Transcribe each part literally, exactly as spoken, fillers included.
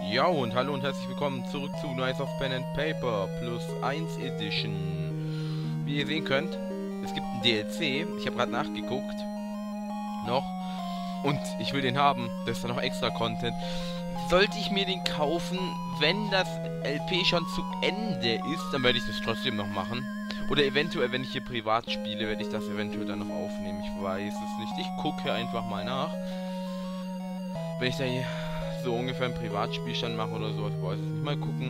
Ja und hallo und herzlich willkommen zurück zu Knights of Pen and Paper Plus eins Edition. Wie ihr sehen könnt, es gibt ein D L C. Ich habe gerade nachgeguckt. Noch. Und ich will den haben. Das ist dann noch extra Content. Sollte ich mir den kaufen, wenn das L P schon zu Ende ist, dann werde ich das trotzdem noch machen. Oder eventuell, wenn ich hier privat spiele, werde ich das eventuell dann noch aufnehmen. Ich weiß es nicht. Ich gucke einfach mal nach. Wenn ich da hier so ungefähr einen Privatspielstand mache oder so, ich weiß es nicht. Mal gucken.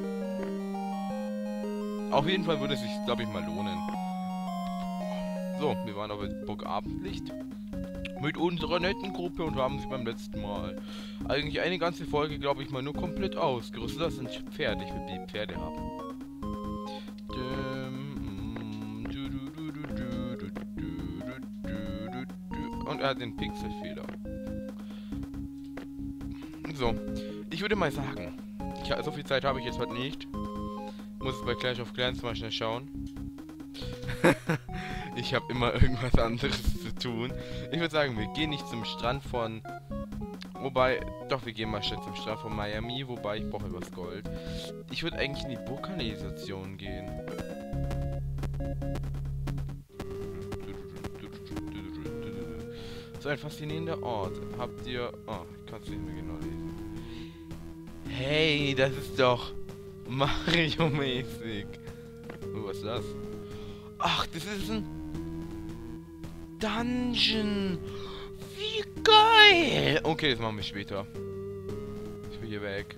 Auf jeden Fall würde es sich, glaube ich, mal lohnen. So, wir waren auf der Burg Abendlicht mit unserer netten Gruppe und haben sie beim letzten Mal eigentlich eine ganze Folge, glaube ich, mal nur komplett ausgerüstet. Das sind Pferde. Ich will die Pferde haben. Und er hat den Pixelfehler. So, ich würde mal sagen, ich, so viel Zeit habe ich jetzt heute nicht. Muss es bei Clash of Clans mal schnell schauen. Ich habe immer irgendwas anderes zu tun. Ich würde sagen, wir gehen nicht zum Strand von... Wobei, doch, wir gehen mal schnell zum Strand von Miami, wobei ich brauche etwas Gold. Ich würde eigentlich in die Burgkanalisation gehen. So ein faszinierender Ort. Habt ihr... Oh, ich kann es nicht mehr genau lesen. Hey, das ist doch Mario-mäßig. Oh, was ist das? Ach, das ist ein Dungeon. Wie geil. Okay, das machen wir später. Ich will hier weg.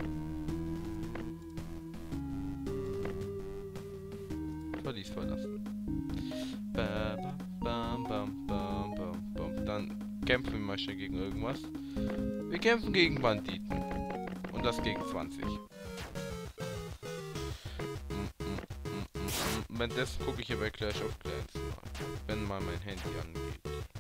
Verlies verlassen. Bam, bam, bam, bam, bam, bam. Dann kämpfen wir mal schnell gegen irgendwas. Wir kämpfen gegen Banditen. Und das gegen zwanzig. Wenn das gucke ich hier bei Clash of Clans mal. Wenn mal mein Handy angeht.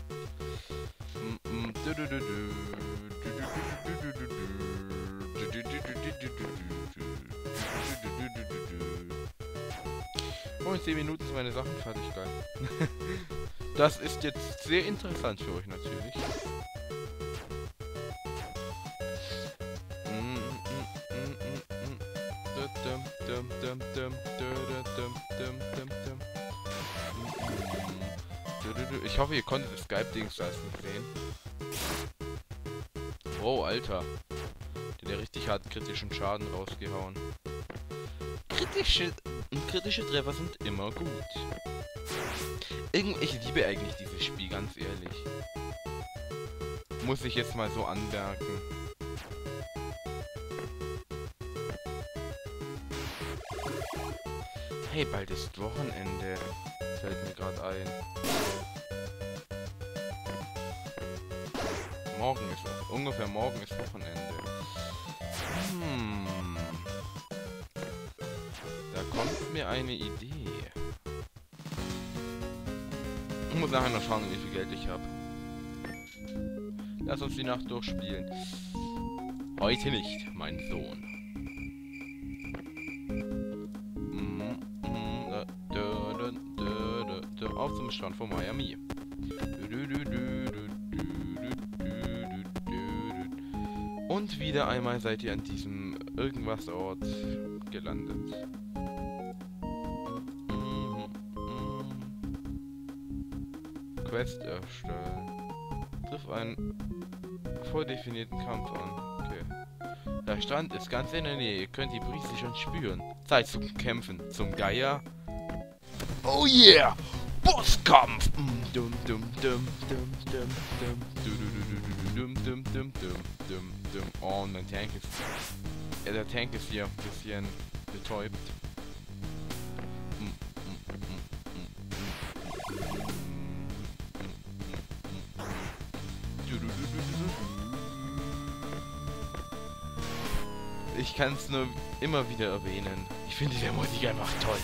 Oh, in zehn Minuten sind meine Sachen fertig, geil. Das ist jetzt sehr interessant für euch natürlich. Ich hoffe, ihr konntet das Skype-Dings da nicht sehen. Oh, Alter. Der hat richtig hart kritischen Schaden rausgehauen. Kritische, kritische Treffer sind immer gut. Irgend, ich liebe eigentlich dieses Spiel, ganz ehrlich. Muss ich jetzt mal so anmerken. Hey, bald ist Wochenende. Fällt mir gerade ein. Morgen ist ungefähr morgen ist Wochenende. Hm. Da kommt mir eine Idee. Ich muss nachher noch schauen, wie viel Geld ich habe. Lass uns die Nacht durchspielen. Heute nicht, mein Sohn. Auf zum Strand von Miami. Und wieder einmal seid ihr an diesem irgendwas Ort gelandet. Quest erstellen. Triff einen vordefinierten Kampf an. Okay. Der Strand ist ganz in der Nähe. Ihr könnt die Brise schon spüren. Zeit zum Kämpfen. Zum Geier. Oh yeah! Bosskampf! Dum dum dum dum dum dum dum dum dum dum dum. Oh, und der Tank ist. Ja, der Tank ist hier ein bisschen betäubt. Ich kann es nur immer wieder erwähnen. Ich finde die Musik einfach toll.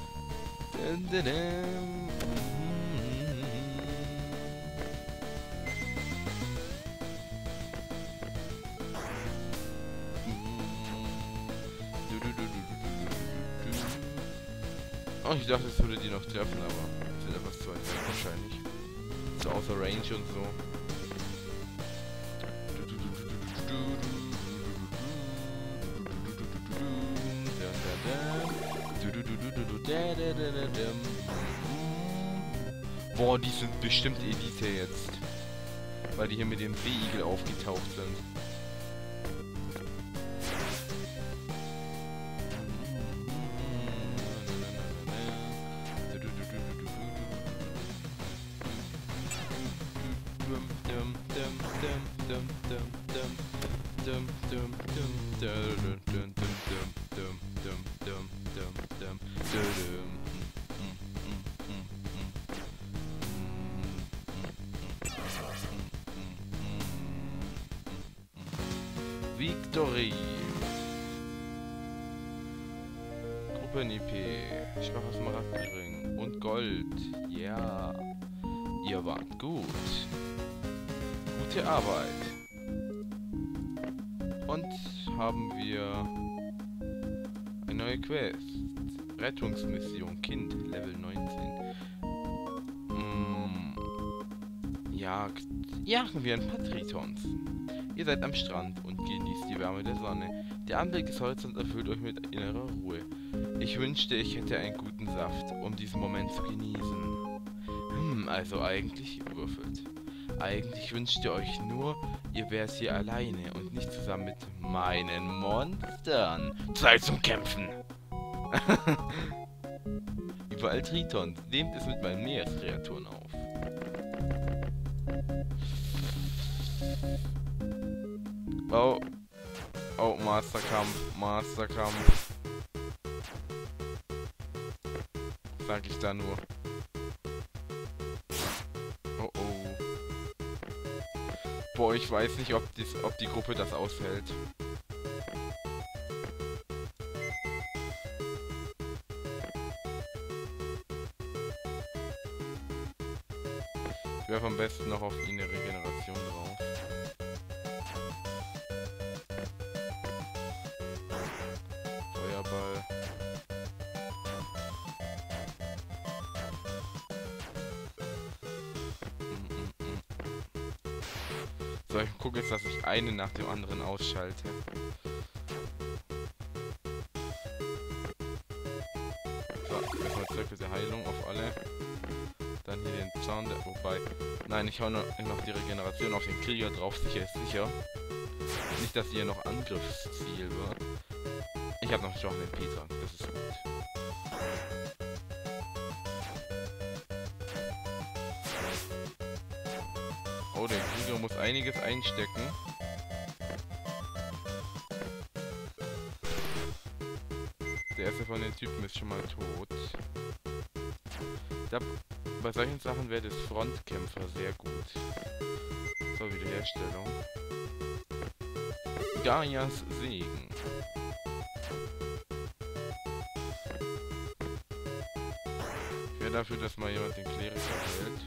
Oh, ich dachte, es würde die noch treffen, aber sind etwas zu weit weg wahrscheinlich. So außer Range und so. Boah, die sind bestimmt Elite jetzt. Weil die hier mit dem Seeigel aufgetaucht sind. Victory. Gruppen-I P. Schwacher Smaragdring. Und Gold. Ja. Ihr wart gut. Gute Arbeit. Und haben wir eine neue Quest. Rettungsmission. Kind. Level neunzehn. Mm. Jagd. Jagen wir ein paar Tritons. Ihr seid am Strand und genießt die Wärme der Sonne. Der Anblick des Horizonts erfüllt euch mit innerer Ruhe. Ich wünschte, ich hätte einen guten Saft, um diesen Moment zu genießen. Hm, also eigentlich würfelt. Eigentlich wünscht ihr euch nur, ihr wärt hier alleine und nicht zusammen mit meinen Monstern. Zeit zum Kämpfen! Überall Tritons. Nehmt es mit meinen Meereskreaturen auf. Oh. Oh, Masterkampf. Masterkampf. Sag ich da nur. Oh oh. Boah, ich weiß nicht, ob, dies, ob die Gruppe das aushält. Ich werfe am besten noch auf ihn eine Regeneration drauf. Feuerball. So, ich gucke jetzt, dass ich einen nach dem anderen ausschalte. So, erstmal Zirkel der Heilung auf alle. Dann hier den Zaun, der, wobei... Nein, ich hau noch, noch die Regeneration auf den Krieger drauf, sicher ist sicher. Nicht, dass hier noch Angriffsziel wird. Ich habe noch schon den Peter, das ist gut. Oh, der Krieger muss einiges einstecken. Der erste von den Typen ist schon mal tot. Da, bei solchen Sachen wäre das Frontkämpfer sehr gut. So, Wiederherstellung. Gaias Segen. Ich wäre dafür, dass mal jemand den Kleriker wählt.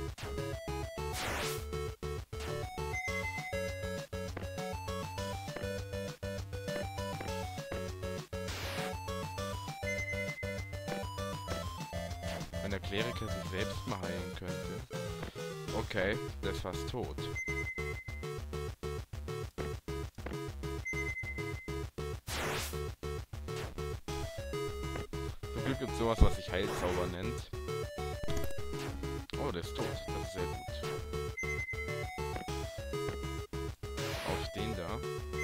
Wenn der Kleriker sich selbst mal heilen könnte. Okay, der ist fast tot. Zum Glück gibt es sowas, was sich Heilzauber nennt. Oh, der ist tot. Das ist sehr gut. Auf den da.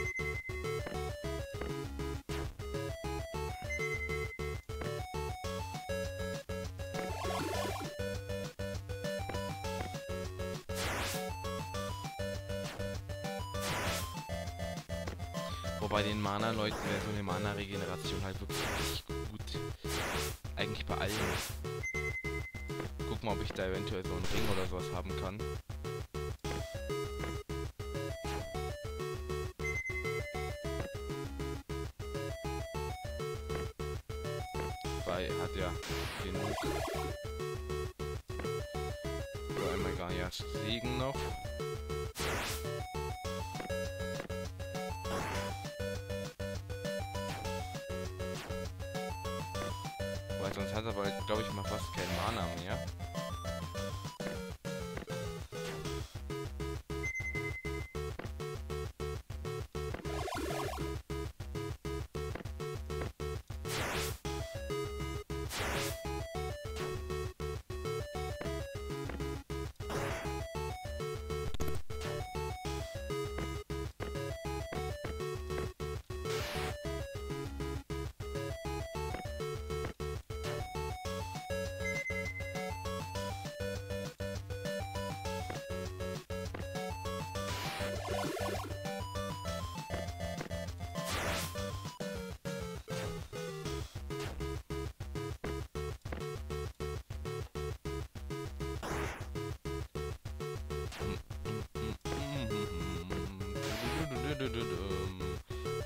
Wobei den Mana-Leuten wäre so eine Mana-Regeneration halt wirklich richtig gut. Eigentlich bei allen. Guck mal, ob ich da eventuell so einen Ring oder sowas haben kann. Weil hat ja genug. So, einmal Gaias Segen noch. Weil sonst hat er aber, glaube ich, mal fast kein Mana mehr.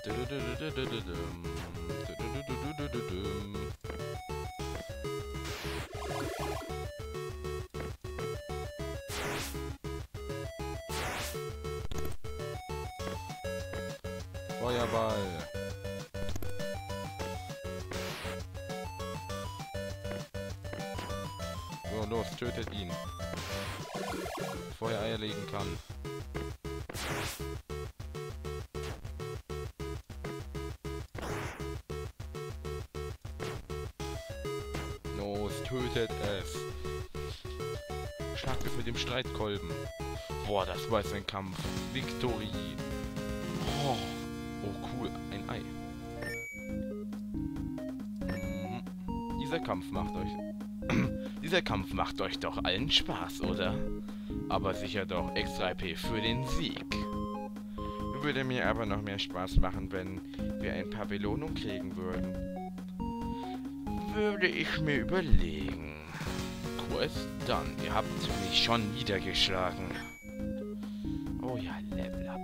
Feuerball. So, los, tötet ihn. Bevor er Eier legen kann. Los, tötet es. Schlagt es mit dem Streitkolben. Boah, das war jetzt ein Kampf. Victory. Oh, oh cool, ein Ei. Hm. Dieser Kampf macht euch... Dieser Kampf macht euch doch allen Spaß, oder? Aber sicher doch extra I P für den Sieg. Würde mir aber noch mehr Spaß machen, wenn wir ein paar Belohnungen kriegen würden. Würde ich mir überlegen. Quest done. Ihr habt mich schon niedergeschlagen. Oh ja, Level up.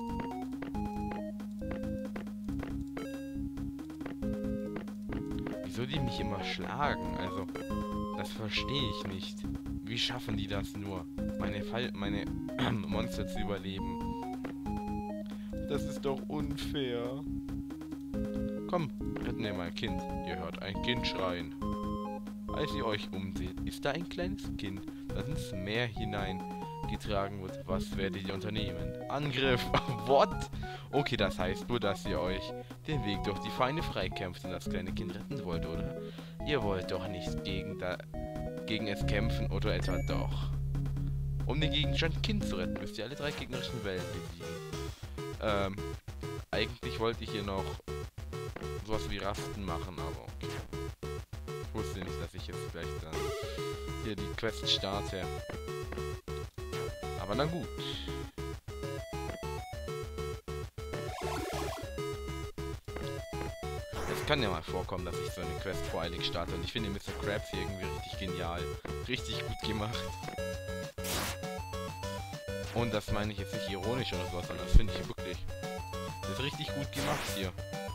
Wieso die mich immer schlagen? Also, das verstehe ich nicht. Wie schaffen die das nur? Meine Fall, meine Monster zu überleben. Das ist doch unfair. Komm, retten wir mal ein Kind. Ihr hört ein Kind schreien. Als ihr euch umseht, ist da ein kleines Kind, das ins Meer hineingetragen wird. Was werdet ihr unternehmen? Angriff! What? Okay, das heißt nur, dass ihr euch den Weg durch die Feinde freikämpft und das kleine Kind retten wollt, oder? Ihr wollt doch nicht gegen, da, gegen es kämpfen, oder etwa doch? Um den Gegenstand Kind zu retten, müsst ihr alle drei gegnerischen Wellen besiegen. Ähm, eigentlich wollte ich hier noch sowas wie Rasten machen, aber okay. Ich wusste nicht, dass ich jetzt gleich dann hier die Quest starte. Aber na gut. Es kann ja mal vorkommen, dass ich so eine Quest voreilig starte. Und ich finde Mister Krabs hier irgendwie richtig genial. Richtig gut gemacht. Und das meine ich jetzt nicht ironisch oder sowas, sondern das finde ich wirklich. Das ist richtig gut gemacht hier.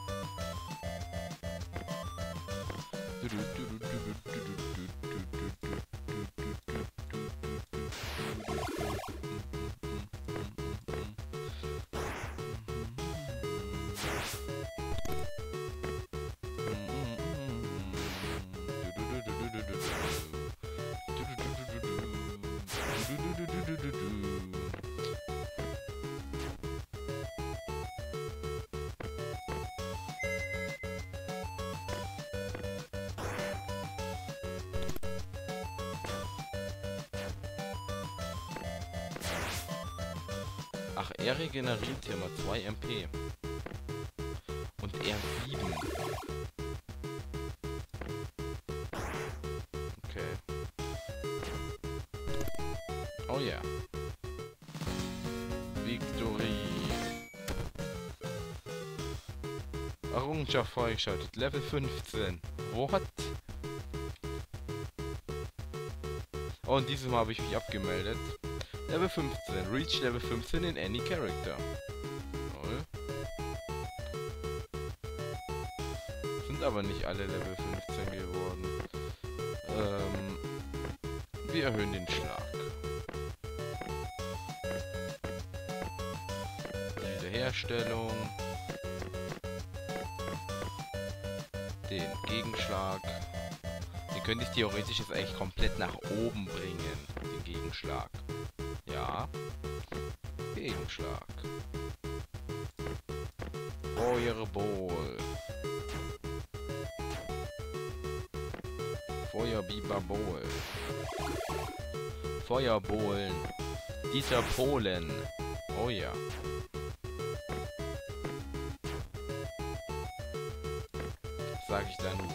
Ach, er regeneriert hier mal zwei M P. Und er sieben. Okay. Oh ja. Yeah. Victory. Errungenschaft freigeschaltet. Level fünfzehn. What? Oh, und dieses Mal habe ich mich abgemeldet. Level fünfzehn. Reach Level fünfzehn in any character. Toll. Sind aber nicht alle Level fünfzehn geworden. Ähm, wir erhöhen den Schlag. Die Wiederherstellung. Den Gegenschlag. Den könnte ich theoretisch jetzt eigentlich komplett nach oben bringen. Den Gegenschlag. Ja. Gegenschlag. Feuerball. Feuerbiberball. Feuerbohlen. Dieter Polen. Oh ja. Was sag ich da nur?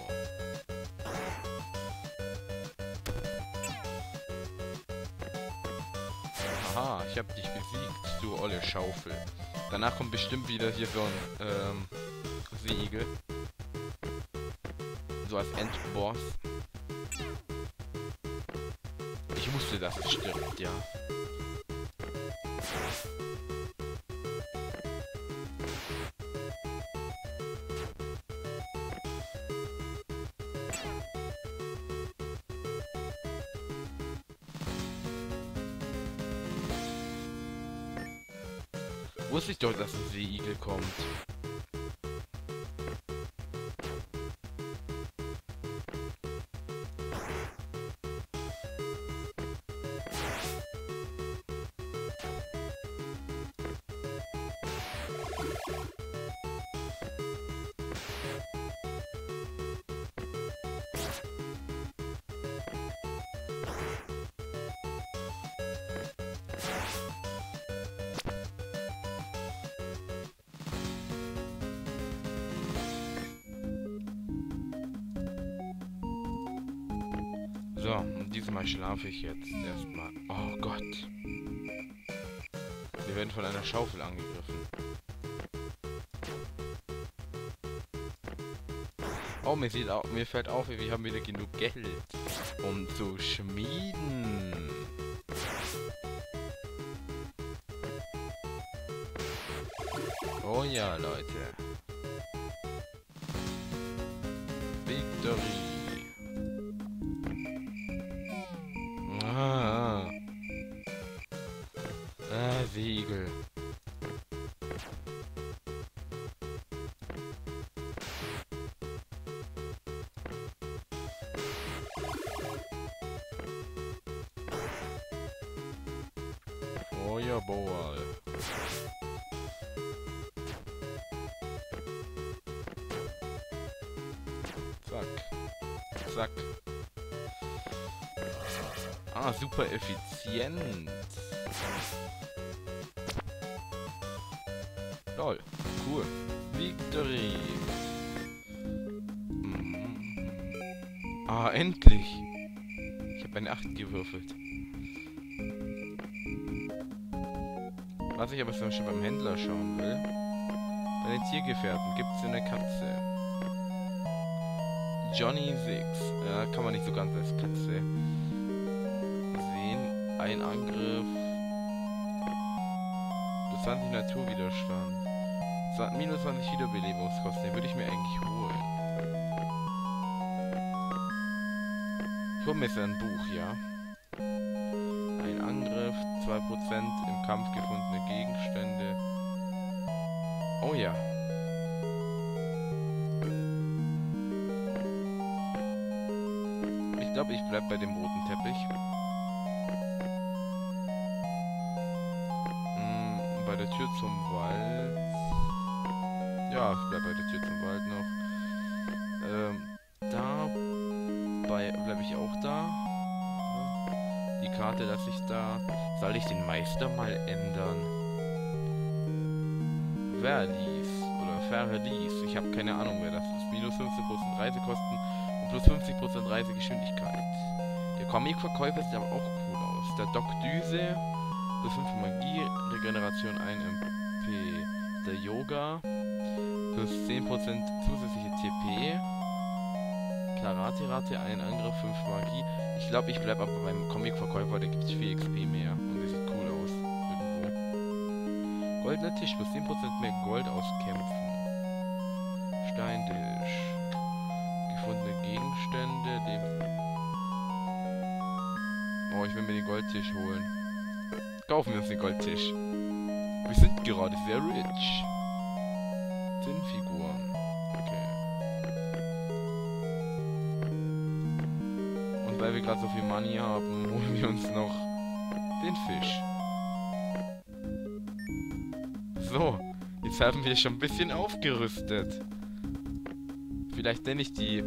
Aha, ich hab dich besiegt, du olle Schaufel. Danach kommt bestimmt wieder hier so ein ähm, Siegel. So als Endboss. Ich wusste, dass es stirbt, ja. Wusste ich doch, dass ein Seeigel kommt. So, und diesmal schlafe ich jetzt erstmal. Oh Gott. Wir werden von einer Schaufel angegriffen. Oh, mir, sieht au mir fällt auf, wir haben wieder genug Geld, um zu schmieden. Oh ja, Leute. Victory. Ah. Ah, Segel. Feuerball. Zack. Zack. Ah, super effizient. Lol. Cool. Victory. Mm. Ah, endlich. Ich habe eine acht gewürfelt. Was ich aber zum Beispiel beim Händler schauen will. Bei den Tiergefährten gibt es eine Katze. Johnny Six. Ja, kann man nicht so ganz als Katze sehen. Ein Angriff. Plus zwanzig Naturwiderstand. Minus zwanzig Wiederbelebungskosten. Den würde ich mir eigentlich holen. Ich hole mir jetzt ein Buch, ja. Ein Angriff. zwei Prozent im Kampf gefundene Gegenstände. Oh ja. Ich glaube, ich bleib bei dem roten Teppich. Hm, bei der Tür zum Wald. Ja, ich bleib bei der Tür zum Wald noch. Ähm, da bei bleibe ich auch da. Die Karte lasse ich da. Soll ich den Meister mal ändern? Verlies oder Verlies. Ich habe keine Ahnung, wer das ist. Minus fünfzehn Prozent Reisekosten und plus fünfzig Prozent Reisegeschwindigkeit. Der Comic-Verkäufer sieht aber auch cool aus. Der Doc Düse, plus fünf Magie, Regeneration ein M P. Der Yoga, plus zehn Prozent zusätzliche T P. Karate-Rate, ein Angriff, fünf Magie. Ich glaube, ich bleibe aber beim Comic-Verkäufer, da gibt es vier X P mehr. Und der sieht cool aus. Irgendwo. Goldener Tisch, plus zehn Prozent mehr Gold aus Kämpfen. Steintisch. Gefundene Gegenstände, dem... Oh, ich will mir den Goldtisch holen. Kaufen wir uns den Goldtisch. Wir sind gerade sehr rich. Zinnfiguren. Okay. Und weil wir gerade so viel Money haben, holen wir uns noch den Fisch. So, jetzt haben wir schon ein bisschen aufgerüstet. Vielleicht nenne ich die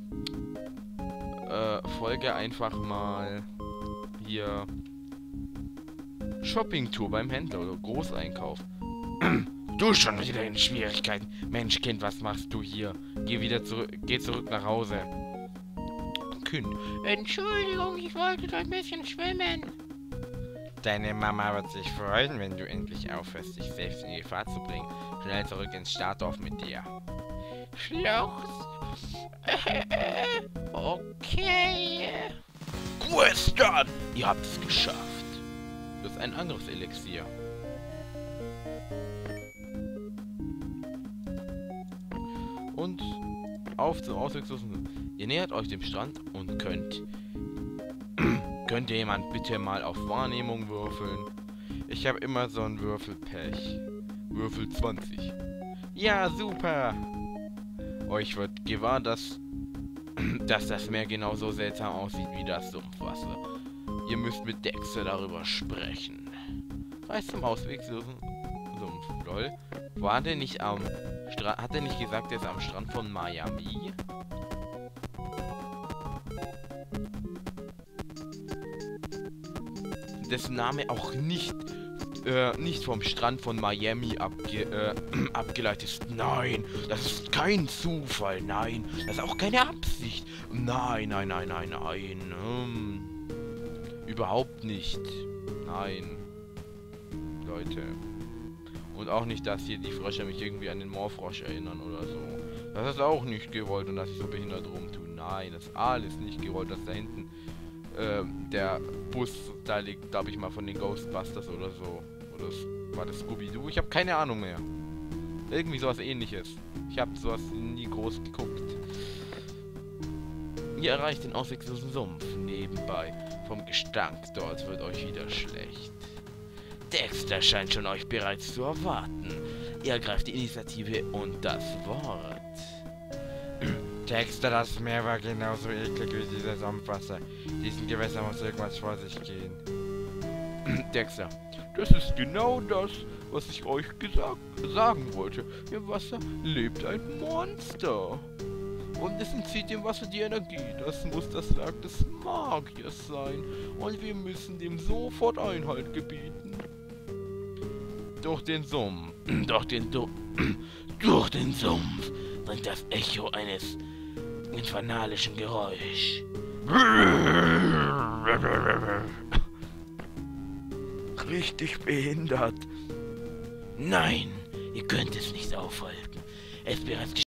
äh, Folge einfach mal hier Shopping-Tour beim Händler oder Großeinkauf. Du schon wieder in Schwierigkeiten. Mensch, Kind, was machst du hier? Geh wieder zurück, geh zurück nach Hause. Kind. Entschuldigung, ich wollte ein bisschen schwimmen. Deine Mama wird sich freuen, wenn du endlich aufhörst, dich selbst in Gefahr zu bringen. Schnell zurück ins Startdorf mit dir. Schluss. Okay. Question! Ihr habt es geschafft. Das ist ein Angriffselixier. Und auf zum Auswüchsen. Ihr nähert euch dem Strand und könnt... Könnte jemand bitte mal auf Wahrnehmung würfeln? Ich habe immer so ein Würfelpech. Würfel zwanzig. Ja, super. Euch wird gewahr, dass, dass das Meer genauso seltsam aussieht wie das Sumpfwasser. Ihr müsst mit Dexter darüber sprechen. Weiß zum ausweglosen Sumpf, lol. War der nicht am Strand? Hat er nicht gesagt, er ist am Strand von Miami? Dessen Name auch nicht, äh, nicht vom Strand von Miami abge äh, abgeleitet ist. Nein, das ist kein Zufall. Nein, das ist auch keine Absicht. Nein, nein, nein, nein, nein. Hm. Überhaupt nicht. Nein. Leute. Und auch nicht, dass hier die Frösche mich irgendwie an den Moorfrosch erinnern oder so. Das ist auch nicht gewollt und dass ich so behindert rumtue. Nein, das ist alles nicht gewollt, dass da hinten ähm, der Bus da liegt, glaube ich mal, von den Ghostbusters oder so. Oder war das Scooby-Doo? Ich habe keine Ahnung mehr. Irgendwie sowas ähnliches. Ich habe sowas nie groß geguckt. Ihr erreicht den ausweglosen Sumpf. Nebenbei. Vom Gestank dort wird euch wieder schlecht. Dexter scheint schon euch bereits zu erwarten. Ihr ergreift die Initiative und das Wort. Dexter, das Meer war genauso eklig wie dieses Sumpfwasser. Diesen Gewässer muss irgendwas vor sich gehen. Dexter, das ist genau das, was ich euch gesagt, sagen wollte. Im Wasser lebt ein Monster. Und es entzieht dem Wasser die Energie. Das muss das Werk des Magiers sein. Und wir müssen dem sofort Einhalt gebieten. Durch den Sumpf, durch den, du durch den Sumpf bringt das Echo eines infernalischen Geräusch. Richtig behindert. Nein, ihr könnt es nicht aufhalten. Es ist bereits